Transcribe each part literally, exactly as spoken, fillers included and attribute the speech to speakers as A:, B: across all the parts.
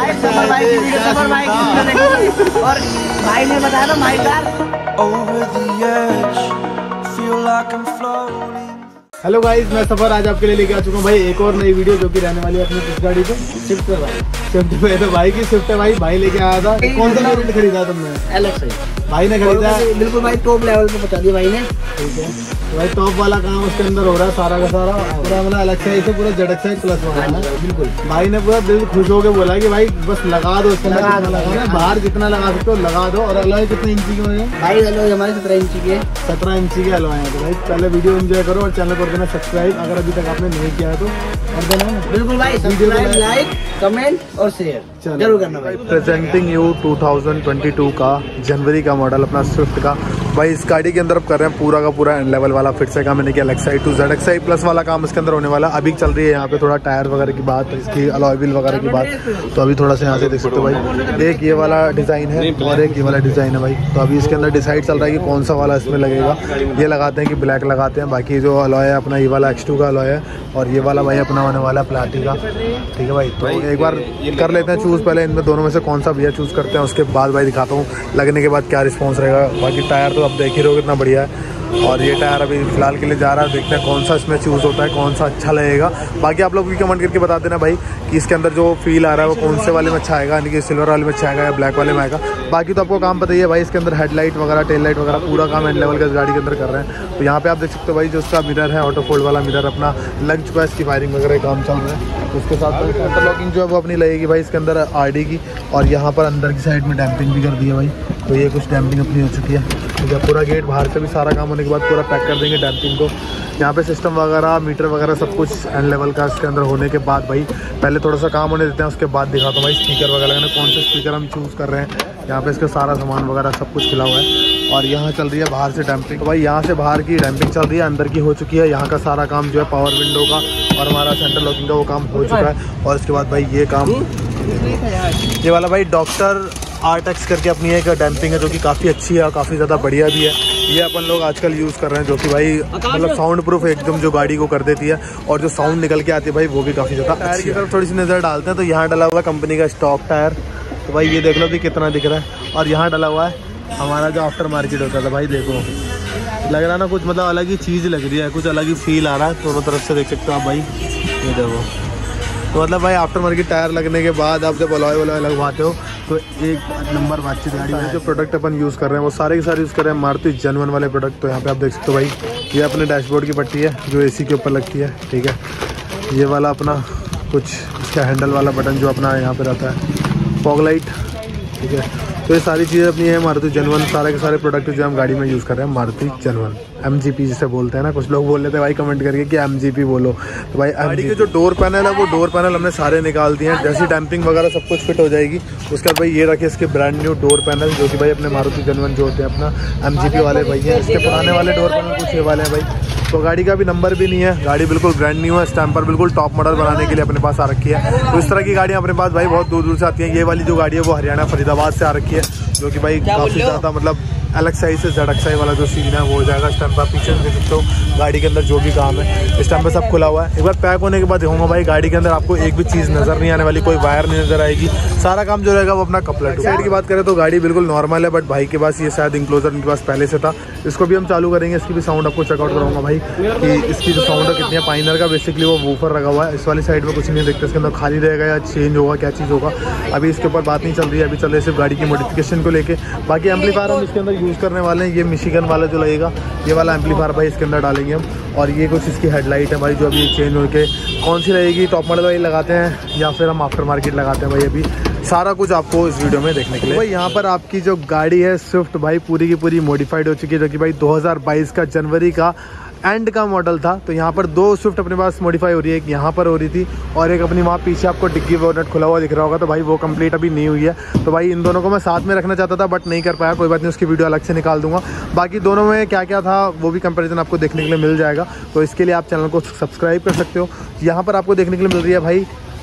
A: सफर भाई की वीडियो, सफर भाई की वीडियो देखो। और भाई ने बताया ना माई कार।
B: हेलो गाइस, मैं सफर आज आपके लिए लेके आ चुका हूँ भाई एक और नई वीडियो, जो कि रहने वाली है अपनी किस गाड़ी पे,
A: स्विफ्ट है भाई।
B: स्विफ्ट पे। तो भाई की स्विफ्ट है भाई, भाई लेके आया था। कौन सा वेरिएंट खरीदा तुमने?
A: एलेक्स है
B: भाई ने खरीदा है।
A: बिल्कुल भाई टॉप लेवल पे पहुंचा दिया भाई ने।
B: ठीक है, तो भाई टॉप वाला काम उसके अंदर हो रहा है सारा का सारा, पूरा मतलब अलग से ऐसे पूरा जेड एक्स आई प्लस वाला है। बिल्कुल भाई ने पूरा दिल खुश होकर बोला कि भाई बस लगा दो उसके अंदर, जितना लगाना है बाहर जितना लगा सकते हो लगा दो। और अलॉय कितने इंची की होने
A: भाई? अलॉय हमारे सत्रह इंची के
B: सत्रह इंची के अलॉय है। तो भाई पहले वीडियो एंजॉय करो और चैनल कर देना सब्सक्राइब अगर अभी तक आपने नहीं किया है तो कर देना।
A: बिल्कुल भाई, सब्सक्राइब, लाइक, कमेंट और शेयर जरूर करना भाई।
B: Presenting you two thousand twenty two का जनवरी का मॉडल अपना स्विफ्ट का। भाई इस गाड़ी के अंदर अब कर रहे हैं पूरा का पूरा एंड लेवल वाला फिट से काम, मैंने किया LXI to Z X I plus वाला काम इसके अंदर होने वाला। अभी चल रही है यहाँ पे थोड़ा टायर वगैरह की बात, इसकी अलॉय व्हील वगैरह की बात। तो अभी थोड़ा सा यहाँ से देख सकते हो भाई, एक ये वाला डिज़ाइन है और एक ये वाला डिज़ाइन है भाई। तो अभी इसके अंदर डिसाइड चल रहा है कि कौन सा वाला इसमें लगेगा। ये लगाते हैं कि ब्लैक लगाते हैं। बाकी जो अलॉय है अपना ये वाला एक्स टू का अलॉय है और ये वाला भाई अपना होने वाला प्लाटी का। ठीक है भाई, तो एक बार कर लेते हैं चूज़, पहले इनमें दोनों में से कौन सा भैया चूज़ करते हैं, उसके बाद भाई दिखाता हूँ लगने के बाद क्या रिस्पॉन्स रहेगा। बाकी टायर तो अब देख ही रहो कितना बढ़िया है। और ये टायर अभी फिलहाल के लिए जा रहा है, देखते हैं कौन सा इसमें चूज़ होता है, कौन सा अच्छा लगेगा। बाकी आप लोग भी कमेंट करके बता देना भाई कि इसके अंदर जो फील आ रहा है वो कौन से वाले में अच्छा आएगा, यानी कि सिल्वर वाले में अच्छा आएगा या ब्लैक वाले में आएगा। बाकी तो आपको काम पता ही है भाई, इसके अंदर हेडलाइट वगैरह टेल लाइट वगैरह पूरा काम एंड लेवल का गाड़ी के अंदर कर रहे हैं। तो यहाँ पे आप देख सकते हो भाई, जो उसका मिरर है ऑटो फोल्ड वाला मिरर अपना लग चुका है, इसकी फायरिंग वगैरह काम चल रहा है। तो उसके साथ इंटरलॉकिंग जो है वो अपनी लगेगी भाई इसके अंदर आर डी की। और यहाँ पर अंदर की साइड में डैम्पिंग भी कर दी है भाई, तो ये कुछ डैम्पिंग अपनी हो चुकी है। ठीक है, पूरा गेट बाहर से भी सारा काम होने के बाद पूरा पैक कर देंगे डैम्पिंग को। यहाँ पे सिस्टम वगैरह मीटर वगैरह सब कुछ एंड लेवल का इसके अंदर होने के बाद भाई पहले थोड़ा सा काम होने देते हैं, उसके बाद दिखाता हूँ भाई स्पीकर वगैरह लगाना, कौन से स्पीकर हम चूज़ कर रहे हैं। यहाँ पे इसका सारा सामान वगैरह सब कुछ खिला हुआ है। और यहाँ चल रही है बाहर से डैम्पिंग। तो भाई यहाँ से बाहर की डैम्पिंग चल रही है, अंदर की हो चुकी है। यहाँ का सारा काम जो है पावर विंडो का और हमारा सेंटर लॉकिंग का वो काम हो चुका है। और इसके बाद भाई ये काम ये वाला भाई डॉक्टर आर्टेक्स करके अपनी एक डैम्पिंग है, जो कि काफ़ी अच्छी है और काफ़ी ज़्यादा बढ़िया भी है। ये अपन लोग आजकल यूज़ कर रहे हैं, जो कि भाई मतलब साउंड प्रूफ एकदम जो गाड़ी को कर देती है और जो साउंड निकल के आती है भाई वो भी काफ़ी ज़्यादा टायर की तरफ थोड़ी सी नज़र डालते हैं। तो यहाँ डला हुआ कंपनी का स्टॉक टायर, तो भाई ये देख लो भी कितना दिख रहा है। और यहाँ डला हुआ है हमारा जो आफ्टर मार्केट होता था भाई, देखो लग रहा है ना कुछ मतलब अलग ही चीज़ लग रही है, कुछ अलग ही फील आ रहा है। दोनों तरफ से देख सकते हो आप भाई, ये देखो। तो मतलब भाई आफ्टर मार्केट टायर लगने के बाद आप जब अलॉय वलॉय लगवाते हो तो एक नंबर बातचीत गाड़ी है। जो प्रोडक्ट अपन यूज़ कर रहे हैं वो सारे के सारे यूज़ कर रहे हैं मारुति जेन्युइन वाले प्रोडक्ट। तो यहाँ पे आप देख सकते हो भाई, ये अपने डैशबोर्ड की पट्टी है जो एसी के ऊपर लगती है। ठीक है, ये वाला अपना कुछ इसका हैंडल वाला बटन जो अपना यहाँ पे रहता है, फॉग लाइट। ठीक है, तो ये सारी चीज़ें अपनी है मारुति जेन्युइन। सारे के सारे प्रोडक्ट जो हम गाड़ी में यूज़ कर रहे हैं Maruti genuine, M G P जिसे बोलते हैं ना। कुछ लोग बोल लेते हैं भाई कमेंट करके कि एम जी पी बोलो, तो भाई गाड़ी के जो डोर पैनल है वो डोर पैनल हमने सारे निकाल दिए हैं। जैसी डैम्पिंग वगैरह सब कुछ फिट हो जाएगी उसके बाद भाई ये रखे इसके ब्रांड न्यू डोर पैनल, जो कि भाई अपने मारुति जेन्युइन जो होते हैं अपना एम जी पी वाले भाई हैं। इसके पुराने वाले डोर पैनल कुछ ये वाले हैं भाई। तो गाड़ी का भी नंबर भी नहीं है, गाड़ी बिल्कुल ब्रांड न्यू है, स्टैम्पर बिल्कुल टॉप मॉडल बनाने के लिए अपने पास आ रखी है। तो इस तरह की गाड़ियाँ अपने पास भाई बहुत दूर दूर से आती हैं। ये वाली जो गाड़ी है वो हरियाणा फरीदाबाद से आ रखी है, जो कि भाई काफ़ी ज़्यादा मतलब एलेक्साई से जेड एक्स आई वाला जो सीन है वो हो जाएगा। इस टाइम पर पीछे देख सकते हो गाड़ी के अंदर जो भी काम है इस टाइम पे सब खुला हुआ है। एक बार पैक होने के बाद देखूंगा भाई गाड़ी के अंदर आपको एक भी चीज़ नज़र नहीं आने वाली, कोई वायर नहीं नज़र आएगी, सारा काम जो रहेगा वो अपना कपड़ा। साइड की बात करें तो गाड़ी बिल्कुल नॉर्मल है, बट भाई के पास ये शायद इंक्लोजर इनके पास पहले से था। इसको भी हम चालू करेंगे, इसकी भी साउंड आपको चेकआउट कराऊंगा भाई कि इसकी जो साउंड है कितनी है। पाइनर का बेसिकली वो वूफर लगा हुआ है, इस वाली साइड में कुछ नहीं देखते, इसके अंदर खाली रहेगा या चेंज होगा क्या चीज़ होगा अभी इसके ऊपर बात नहीं चल रही है। अभी चल रही है सिर्फ गाड़ी की मॉडिफिकेशन को लेके। बाकी एम्पलीफायर हम इसके अंदर यूज़ करने वाले हैं, ये मिशिगन वाला जो लगेगा ये वाला एम्पलीफायर भाई इसके अंदर डालेंगे हम। और ये कुछ इसकी हेडलाइट है भाई जो अभी चेंज होके कौन सी रहेगी, टॉप मॉडल वाली लगाते हैं या फिर हम आफ्टर मार्केट लगाते हैं भाई, अभी सारा कुछ आपको इस वीडियो में देखने के लिए। भाई यहाँ पर आपकी जो गाड़ी है स्विफ्ट भाई पूरी की पूरी मॉडिफाइड हो चुकी है, जो कि भाई दो हज़ार बाईस का जनवरी का एंड का मॉडल था। तो यहाँ पर दो स्विफ्ट अपने पास मॉडिफाई हो रही है, एक यहाँ पर हो रही थी और एक अपनी वहाँ पीछे आपको डिग्गी बोनट खुला हुआ दिख रहा होगा, तो भाई वो कंप्लीट अभी नहीं हुई है। तो भाई इन दोनों को मैं साथ में रखना चाहता था बट नहीं कर पाया, कोई बात नहीं, उसकी वीडियो अलग से निकाल दूंगा। बाकी दोनों में क्या क्या था वो भी कंपैरिजन आपको देखने के लिए मिल जाएगा। तो इसके लिए आप चैनल को सब्सक्राइब कर सकते हो। यहाँ पर आपको देखने के लिए मिल रही है भाई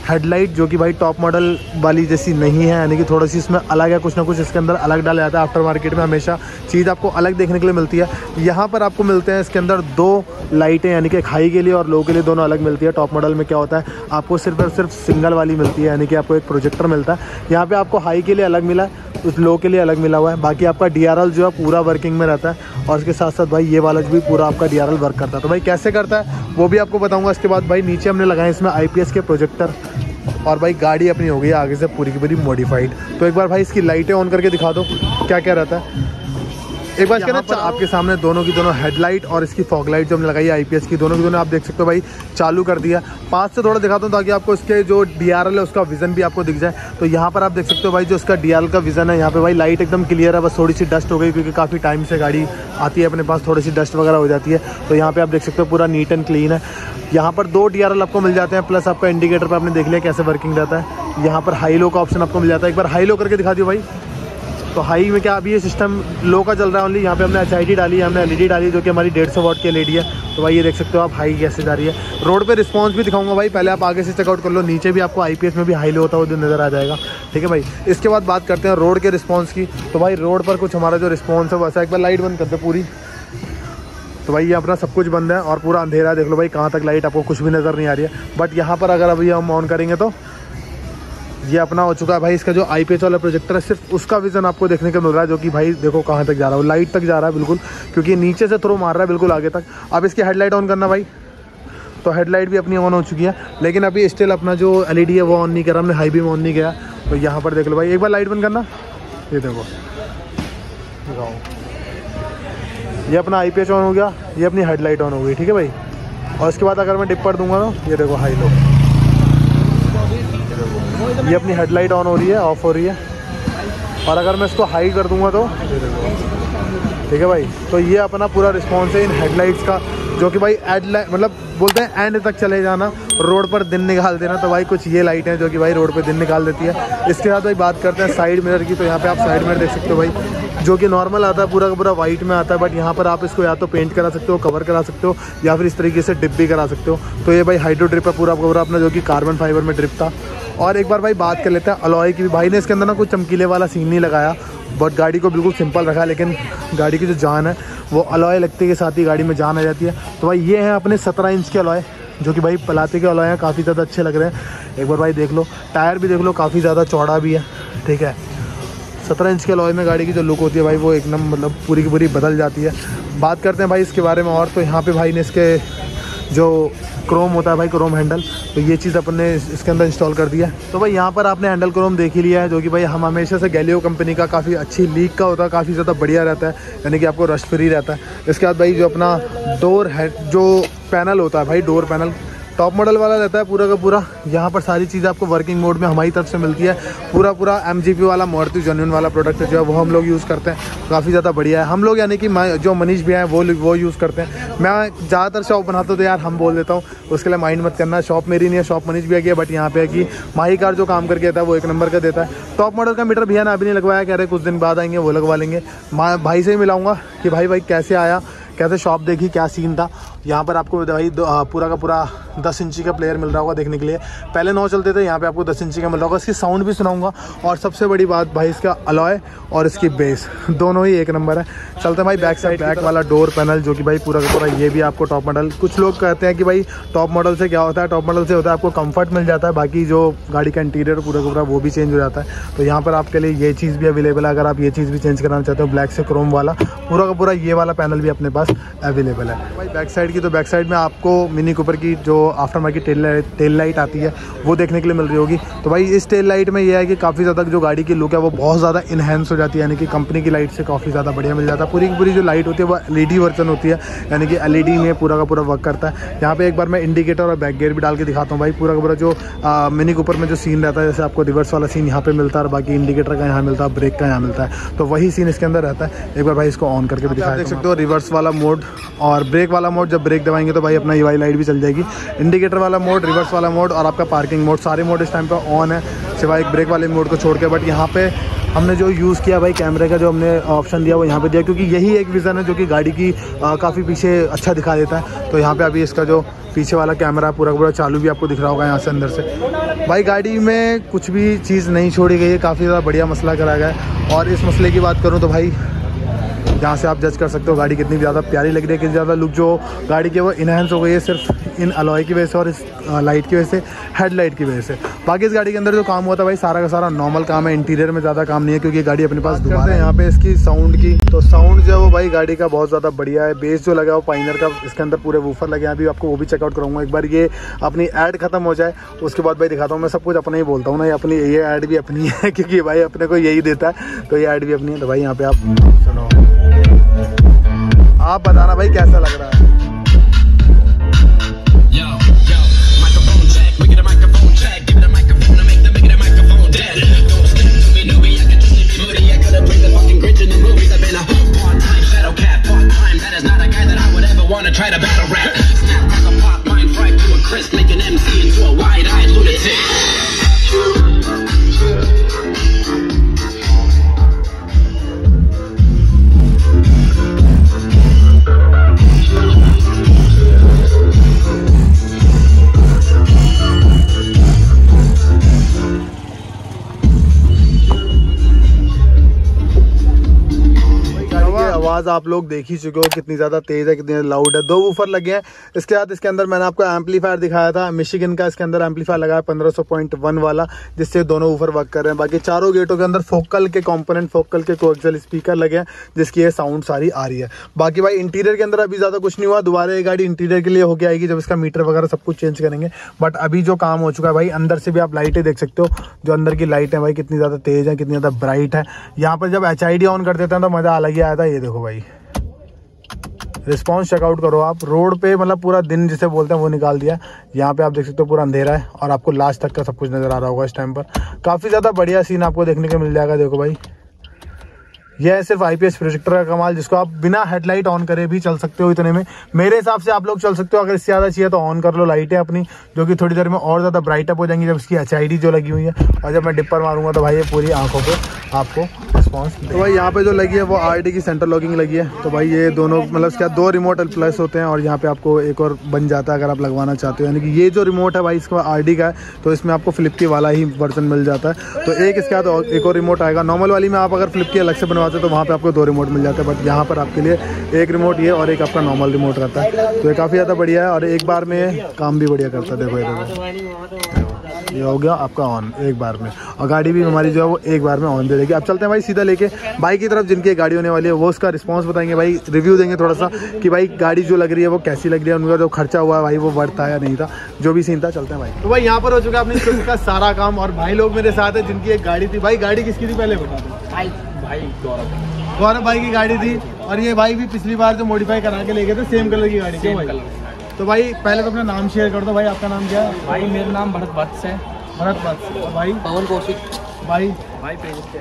B: हेडलाइट जो कि भाई टॉप मॉडल वाली जैसी नहीं है, यानी कि थोड़ी सी इसमें अलग है, कुछ ना कुछ इसके अंदर अलग डाला जाता है। आफ्टर मार्केट में हमेशा चीज़ आपको अलग देखने के लिए मिलती है। यहाँ पर आपको मिलते हैं इसके अंदर दो लाइटें, यानी कि हाई के लिए और लो के लिए दोनों अलग मिलती है। टॉप मॉडल में क्या होता है, आपको सिर्फ और सिर्फ सिंगल वाली मिलती है, यानी कि आपको एक प्रोजेक्टर मिलता है। यहाँ पर आपको हाई के लिए अलग मिला है, उस लो के लिए अलग मिला हुआ है। बाकी आपका डी आर एल जो है पूरा वर्किंग में रहता है, और इसके साथ साथ भाई ये वाला भी पूरा आपका डी आर एल वर्क करता है। तो भाई कैसे करता है वो भी आपको बताऊंगा। इसके बाद भाई नीचे हमने लगाए इसमें आई पी एस के प्रोजेक्टर, और भाई गाड़ी अपनी हो गई है आगे से पूरी की पूरी मॉडिफाइड। तो एक बार भाई इसकी लाइटें ऑन करके दिखा दो क्या क्या रहता है। एक बार कहना ना आपके सामने दोनों की दोनों हेडलाइट और इसकी फॉग लाइट जो हमने लगाई है आईपीएस की, दोनों की दोनों आप देख सकते हो भाई चालू कर दिया। पास से थोड़ा दिखाता हूँ ताकि आपको इसके जो डीआरएल है उसका विजन भी आपको दिख जाए। तो यहाँ पर आप देख सकते हो भाई जो इसका डीआरएल का विजन है, यहाँ पे भाई लाइट एकदम क्लियर है, बस थोड़ी सी डस्ट हो गई क्योंकि काफ़ी टाइम से गाड़ी आती है अपने पास, थोड़ी सी डस्ट वगैरह हो जाती है। तो यहाँ पे आप देख सकते हो पूरा नीट एंड क्लीन है। यहाँ पर दो डीआरएल आपको मिल जाते हैं, प्लस आपका इंडिकेटर पर आपने देख लिया कैसे वर्किंग रहता है। यहाँ पर हाई लो का ऑप्शन आपको मिल जाता है। एक बार हाई लो करके दिखा दियो भाई। तो हाई में क्या अभी ये सिस्टम लो का चल रहा है ओनली। यहाँ पे हमने एच आई डी डाली है, हमने एल ई डी डाली जो कि हमारी डेढ़ सौ वाट की एल ई डी है। तो भाई ये देख सकते हो आप हाई कैसे जा रही है। रोड पे रिस्पांस भी दिखाऊंगा भाई, पहले आप आगे से चेकआउट कर लो। नीचे भी आपको आई पी एस में भी हाई लो होता हुआ जो नज़र आ जाएगा, ठीक है भाई। इसके बाद बात करते हैं रोड के रिस्पॉन्स की। तो भाई रोड पर कुछ हमारा जो रिस्पॉन्स है वैसा, एक बार लाइट बंद करते पूरी। तो भाई ये अपना सब कुछ बंद है और पूरा अंधेरा है, देख लो भाई कहाँ तक लाइट आपको कुछ भी नज़र नहीं आ रही है। बट यहाँ पर अगर अभी हम ऑन करेंगे तो ये अपना हो चुका है भाई। इसका जो आई पी एस वाला प्रोजेक्टर है सिर्फ उसका विजन आपको देखने को मिल रहा है, जो कि भाई देखो कहाँ तक जा रहा है, लाइट तक जा रहा है बिल्कुल, क्योंकि नीचे से थ्रो मार रहा है बिल्कुल आगे तक। अब इसकी हेडलाइट ऑन करना भाई, तो हेडलाइट भी अपनी ऑन हो चुकी है, लेकिन अभी स्टिल अपना जो एल ई डी है वो ऑन नहीं करा हमने, हाई बीम ऑन नहीं किया। तो यहाँ पर देख लो भाई, एक बार लाइट बंद करना, ये देखो दिखाओ, ये अपना आई पी एस ऑन हो गया, ये अपनी हेडलाइट ऑन हो गई, ठीक है भाई। और इसके बाद अगर मैं डिपर दूंगा तो ये देखो हाई लो, ये अपनी हेडलाइट ऑन हो रही है, ऑफ हो रही है। और अगर मैं इसको हाई कर दूंगा तो ये देखो, ठीक है भाई। तो ये अपना पूरा रिस्पॉन्स है इन हेडलाइट्स का, जो कि भाई एड मतलब बोलते हैं एंड तक चले जाना, रोड पर दिन निकाल देना। तो भाई कुछ ये लाइट हैं जो कि भाई रोड पे दिन निकाल देती है। इसके बाद भाई बात करते हैं साइड मिरर की। तो यहाँ पे आप साइड मिरर देख सकते हो भाई, जो कि नॉर्मल आता है, पूरा का पूरा वाइट में आता है। बट यहाँ पर आप इसको या तो पेंट करा सकते हो, कवर करा सकते हो, या फिर इस तरीके से डिप भी करा सकते हो। तो ये भाई हाइड्रो ड्रिप है पूरा पूरा अपना, जो कि कार्बन फाइबर में ड्रिप था। और एक बार भाई बात कर लेते हैं अलॉय की। भाई ने इसके अंदर ना कुछ चमकीले वाला सीन नहीं लगाया, बट गाड़ी को बिल्कुल सिंपल रखा, लेकिन गाड़ी की जो जान है वो अलॉय लगते के साथ ही गाड़ी में जान आ जाती है। तो भाई ये है अपने सत्रह इंच के अलॉय, जो कि भाई पलाते के अलॉय हैं, काफ़ी ज़्यादा अच्छे लग रहे हैं। एक बार भाई देख लो, टायर भी देख लो काफ़ी ज़्यादा चौड़ा भी है, ठीक है। सत्रह इंच के अलॉय में गाड़ी की जो लुक होती है भाई वो एकदम मतलब पूरी की पूरी बदल जाती है। बात करते हैं भाई इसके बारे में और। तो यहाँ पे भाई ने इसके जो क्रोम होता है भाई, क्रोम हैंडल, तो ये चीज़ अपन ने इसके अंदर इंस्टॉल कर दिया है। तो भाई यहाँ पर आपने हैंडल क्रोम देख ही लिया है, जो कि भाई हम हमेशा से गैलियो कंपनी का काफ़ी अच्छी लीक का होता है, काफ़ी ज़्यादा बढ़िया रहता है, यानी कि आपको रस्ट फ्री रहता है। इसके बाद भाई जो अपना डोर है, जो पैनल होता है भाई, डोर पैनल टॉप मॉडल वाला रहता है पूरा का पूरा। यहाँ पर सारी चीज़ें आपको वर्किंग मोड में हमारी तरफ से मिलती है। पूरा पूरा एम जी पी वाला मारुति जेन्युइन वाला प्रोडक्ट जो है वो हम लोग यूज़ करते हैं, काफ़ी ज़्यादा बढ़िया है। हम लोग यानी कि जो मनीष भी हैं वो वो यूज़ करते हैं। मैं ज़्यादातर शॉप बनाता हूँ तो यार हम बोल देता हूँ, उसके लिए माइंड मत करना। शॉप मेरी नहीं है, शॉप मनीष भी है, बट यहाँ पे है कि माही कार जो काम करके देता है वो एक नंबर का देता है। टॉप मॉडल का मीटर भैया ने अभी नहीं लगवाया, कह रहे कुछ दिन बाद आएंगे वो लगवा लेंगे। भाई से ही मिलाऊंगा कि भाई भाई कैसे आया, कैसे शॉप देखी, क्या सीन था। यहाँ पर आपको भाई पूरा का पूरा दस इंची का प्लेयर मिल रहा होगा देखने के लिए। पहले नौ चलते थे, यहाँ पे आपको दस इंची का मिल रहा होगा। इसकी साउंड भी सुनाऊंगा। और सबसे बड़ी बात भाई इसका अलॉय और इसकी बेस दोनों ही एक नंबर है। चलते हैं भाई बैक साइड, बैक वाला डोर पैनल जो कि भाई पूरा का पूरा ये भी आपको टॉप मॉडल। कुछ लोग कहते हैं कि भाई टॉप मॉडल से क्या होता है, टॉप मॉडल से होता है आपको कंफर्ट मिल जाता है, बाकी जो गाड़ी का इंटीरियर पूरा का पूरा वो भी चेंज हो जाता है। तो यहाँ पर आपके लिए ये चीज़ भी अवेलेबल है, अगर आप ये चीज़ भी चेंज कराना चाहते हो। ब्लैक से क्रोम वाला पूरा का पूरा ये वाला पैनल भी अपने पास अवेलेबल है। भाई बैक साइड की, तो बैक साइड में आपको मिनी कूपर की जो after market tail light tail light आती है वो देखने के लिए मिल रही होगी। तो भाई इस टेल लाइट में ये है कि काफ़ी ज़्यादा जो गाड़ी की लुक है वो बहुत ज़्यादा इन्हेंस हो जाती है, यानी कि कंपनी की लाइट से काफ़ी ज़्यादा बढ़िया मिल जाता है। पूरी की पूरी जो लाइट होती है वो एल ई डी वर्जन होती है, यानी कि एल ई डी में पूरा का पूरा वर्क करता है। यहाँ पे एक बार मैं इंडिकेटर और बैक गियर भी डाल के दिखाता हूँ भाई। पूरा का पूरा जो आ, मिनी कूपर में जो सीन रहता है, जैसे आपको रिवर्स वाला सीन यहाँ पे मिलता है और बाकी इंडिकेटर का यहाँ मिलता है, ब्रेक का यहाँ मिलता है, तो वही सीन इसके अंदर रहता है। एक बार भाई इसको ऑन करके भी दिखा देख सकते हो। रिवर्स वाला मोड और ब्रेक वाला मोड, जब ब्रेक दबाएंगे तो भाई अपना ये वाली लाइट भी चल जाएगी। इंडिकेटर वाला मोड, रिवर्स वाला मोड और आपका पार्किंग मोड, सारे मोड इस टाइम पे ऑन है सिवाय एक ब्रेक वाले मोड को छोड़ के। बट यहाँ पे हमने जो यूज़ किया भाई कैमरे का जो हमने ऑप्शन दिया वो यहाँ पे दिया, क्योंकि यही एक विज़न है जो कि गाड़ी की काफ़ी पीछे अच्छा दिखा देता है। तो यहाँ पे अभी इसका जो पीछे वाला कैमरा पूरा पूरा चालू भी आपको दिख रहा होगा यहाँ से अंदर से। भाई गाड़ी में कुछ भी चीज़ नहीं छोड़ी गई है, काफ़ी ज़्यादा बढ़िया मसला कराया गया है। और इस मसले की बात करूँ तो भाई जहाँ से आप जज कर सकते हो गाड़ी कितनी ज़्यादा प्यारी लग रही है, कितनी ज़्यादा लुक जो गाड़ी की वो इनहेंस हो गई है सिर्फ इन अलॉय की वजह से और इस लाइट की वजह से, हेडलाइट की वजह से। बाकी इस गाड़ी के अंदर जो काम हुआ था भाई सारा का सारा नॉर्मल काम है, इंटीरियर में ज़्यादा काम नहीं है क्योंकि गाड़ी अपने पास दुकान है। यहाँ पे इसकी साउंड की तो साउंड जो है वो भाई गाड़ी का बहुत ज़्यादा बढ़िया है। बेस जो लगा है वो पाइनर का, इसके अंदर पूरे वूफर लगे हैं। अभी आपको वो भी चेकआउट करूँगा एक बार, ये अपनी ऐड खत्म हो जाए उसके बाद भाई दिखाता हूँ। मैं सब कुछ अपना ही बोलता हूँ ना, ये अपनी ये ऐड भी अपनी है क्योंकि भाई अपने को यही देता है, तो ये ऐड भी अपनी है। तो भाई यहाँ पे आप सुनो, आप बताना भाई कैसा लग रहा है। आवाज़ आप लोग देख ही चुके हो कितनी ज़्यादा तेज़ है, कितनी लाउड है। दो वूफर लगे हैं इसके साथ। इसके अंदर मैंने आपको एम्पलीफायर दिखाया था, मिशिगन का इसके अंदर एम्पलीफायर लगा है पंद्रह सौ पॉइंट वन वाला, जिससे दोनों वूफर वर्क कर रहे हैं। बाकी चारों गेटों के अंदर फोकल के कंपोनेंट, फोकल के कोएक्सियल स्पीकर लगे हैं जिसकी ये साउंड सारी आ रही है। बाकी भाई इंटीरियर के अंदर अभी ज़्यादा कुछ नहीं हुआ, दोबारा ये गाड़ी इंटीरियर के लिए होके आएगी जब इसका मीटर वगैरह सब कुछ चेंज करेंगे। बट अभी जो काम हो चुका है भाई, अंदर से भी आप लाइटें देख सकते हो, जो अंदर की लाइट है भाई कितनी ज़्यादा तेज़ है, कितनी ज़्यादा ब्राइट है। यहाँ पर जब एच आई डी ऑन कर देते हैं तो मज़ा अलग ही आया था। ये देखो भाई रिस्पॉन्स चेकआउट करो आप, रोड पे मतलब पूरा दिन जिसे बोलते हैं वो निकाल दिया। यहाँ पे आप देख सकते हो पूरा अंधेरा है और आपको लास्ट तक का सब कुछ नज़र आ रहा होगा इस टाइम पर। काफ़ी ज़्यादा बढ़िया सीन आपको देखने को मिल जाएगा। देखो भाई यह है सिर्फ आईपीएस प्रोजेक्टर का कमाल, जिसको आप बिना हेडलाइट ऑन करे भी चल सकते हो इतने में। मेरे हिसाब से आप लोग चल सकते हो, अगर इससे ज़्यादा चाहिए तो ऑन कर लो लाइटें अपनी, जो कि थोड़ी देर में और ज़्यादा ब्राइट अप हो जाएंगी जब इसकी एचआईडी जो लगी हुई है। और जब मैं डिपर मारूंगा तो भाई ये पूरी आंखों पे आपको रिस्पॉन्स। तो भाई यहाँ पे जो लगी है वो आरडी की सेंटर लॉकिंग लगी है। तो भाई ये दोनों मतलब क्या दो रिमोट प्लस होते हैं और यहाँ पे आपको एक और बन जाता है अगर आप लगवाना चाहते हो। यानी कि ये जो रिमोट है भाई इसका आरडी का है, तो इसमें आपको फ्लिप की वाला ही वर्जन मिल जाता है। तो एक इसके बाद एक और रिमोट आएगा। नॉर्मल वाली में आप अगर फ्लिप की अलग से बनवाते हो तो वहाँ पे आपको दो रिमोट मिल जाता है, बट यहाँ पर आपके लिए एक रिमोट ये और एक आपका नॉर्मल रिमोट रहता है। तो ये काफ़ी ज़्यादा बढ़िया है और एक बार में काम भी बढ़िया करता है। देखो ये देखो ये हो गया आपका ऑन एक बार में, और गाड़ी भी हमारी जो है वो एक बार में ऑन दे देगी। अब चलते हैं भाई सीधा लेके बाइक की तरफ, जिनकी गाड़ी होने वाली है वो उसका रिस्पांस बताएंगे भाई, रिव्यू देंगे थोड़ा सा कि भाई गाड़ी जो लग रही है वो कैसी लग रही है, उनका जो खर्चा हुआ है भाई वो वर्थ था या नहीं था, जो भी सीन था। चलते हैं भाई। तो भाई यहाँ पर हो चुका है अपनी स्विफ्ट का सारा काम और भाई लोग मेरे साथ है जिनकी एक गाड़ी थी। भाई गाड़ी किसकी थी पहले बता दो।
A: भाई भाई गौरव
B: गौरव भाई की गाड़ी थी, और ये भाई भी पिछली बार जो मॉडिफाई करा के ले गए थे सेम कलर की गाड़ी थी भाई। तो भाई पहले तो अपना नाम शेयर कर दो भाई, आपका नाम क्या है?
A: भाई मेरा नाम भरत वत्स है।
B: भरत वत्स। और भाई
A: पवन कौशिक।
B: भाई
A: भाई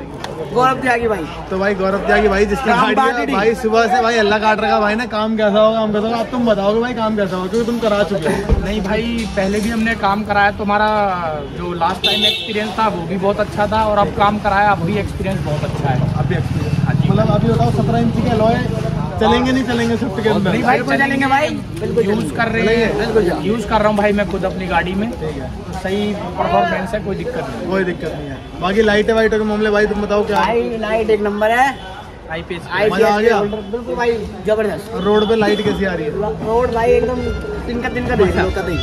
A: गौरव त्यागी भाई।
B: तो भाई गौरव त्यागी भाई जिसकी गाड़ी भाई सुबह से भाई अल्लाह काट रखा भाई ना। काम कैसा होगा काम कैसा होगा आप तुम बताओगे भाई, काम कैसा होगा क्योंकि तुम करा चुके हो।
A: नहीं भाई पहले भी हमने काम कराया, तो हमारा जो लास्ट टाइम एक्सपीरियंस था वो भी बहुत अच्छा था, और अब काम कराया अब भी एक्सपीरियंस बहुत अच्छा है।
B: अभी एक्सपीरियंस मतलब अभी बताओ सत्रह इंच के अलॉय चलेंगे नहीं चलेंगे स्विफ्ट के अंदर?
A: नहीं भाई चलेंगे भाई, यूज कर रहे हैं, यूज कर रहा हूँ भाई मैं खुद अपनी गाड़ी में। तो सही परफॉर्मेंस है, कोई दिक्कत नहीं,
B: कोई दिक्कत नहीं है। बाकी लाइटें वाइटों के मामले भाई तुम बताओ क्या?
A: भाई लाइट एक नंबर है, आईपीएस
B: मजा आ गया
A: बिल्कुल भाई जबरदस्त।
B: रोड पे लाइट कैसी आ रही है?
A: रोड भाई एकदम तिनका तिनका देख लो कतई।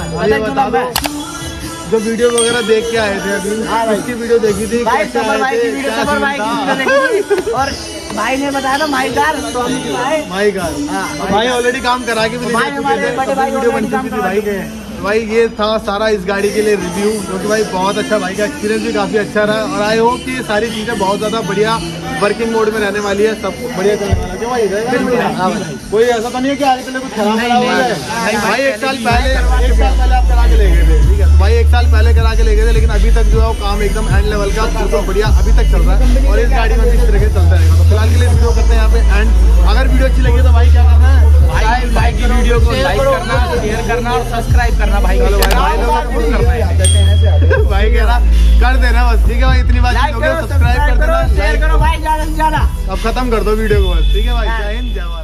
B: जो वीडियो वगैरह देख के आए थे अभी, उसकी वीडियो देखी थी
A: भाई, सफर भाई की वीडियो, सफर भाई की वीडियो देखी थी, और भाई ने बताया था माई कार तो हम आए।
B: माई कार भाई ऑलरेडी काम करा के भी वीडियो बन चुकी थी भाई के। भाई ये था सारा इस गाड़ी के लिए रिव्यू, क्योंकि भाई बहुत अच्छा, भाई का एक्सपीरियंस भी काफ़ी अच्छा रहा, और आई होप कि ये सारी चीज़ें बहुत ज़्यादा बढ़िया वर्किंग मोड में रहने वाली है, सब बढ़िया चलने वाला है। क्यों भाई कोई ऐसा तो नहीं है कि आगे चले कुछ खराब खराब हो जाए? भाई एक साल पहले एक साल पहले आप करा के ले गए थे, ठीक है भाई, एक साल पहले करा के ले गए थे, लेकिन अभी तक जो है वो काम एकदम एंड लेवल का बिल्कुल बढ़िया अभी तक चल रहा है, और इस गाड़ी में भी इस तरह से चलता रहेगा। तो फिलहाल के लिए वीडियो करते हैं यहाँ पे एंड। अगर वीडियो अच्छी लगी तो भाई क्या करना है?
A: भाई भाई की वीडियो को लाइक करना, शेयर करना और सब्सक्राइब करना भाई।
B: भाई लोग भाई कह रहा कर देना बस, ठीक है भाई, इतनी बात हो गई, सब्सक्राइब कर देना, शेयर करो भाई ज्यादा से ज्यादा। अब खत्म कर दो वीडियो को बस, ठीक है भाई, जय हिंद जय भारत।